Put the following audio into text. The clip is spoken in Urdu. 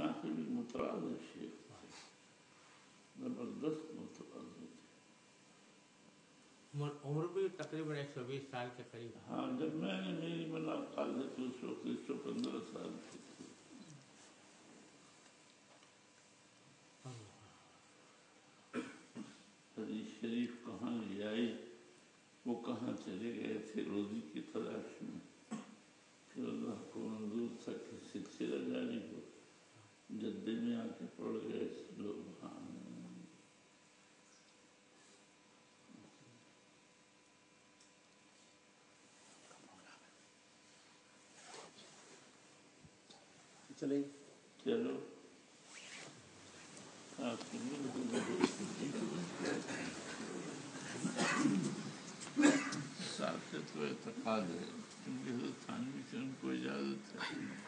یہاں سے بھی متواضع شیخ تھے، زبردست متواضع تھے. عمر بھی تقریباً 120 سال کے قریب. ہاں، جب میں نے میری ملاقات ہے تو اس وقت 115 سال کی تھی. حدیث شریف کہاں لے آئی، وہ کہاں چلے گئے تھے روزی کی تلاش میں. پھر اللہ کو منظور تھا کہ سلسلہ جاری ہو، جدے میں آ کے پڑ گئے لوگ. چلیں چلو ساتھ سے تو اعتقاد ہے، کیونکہ حضرت تھانوی سے ان کو اجازت ہے.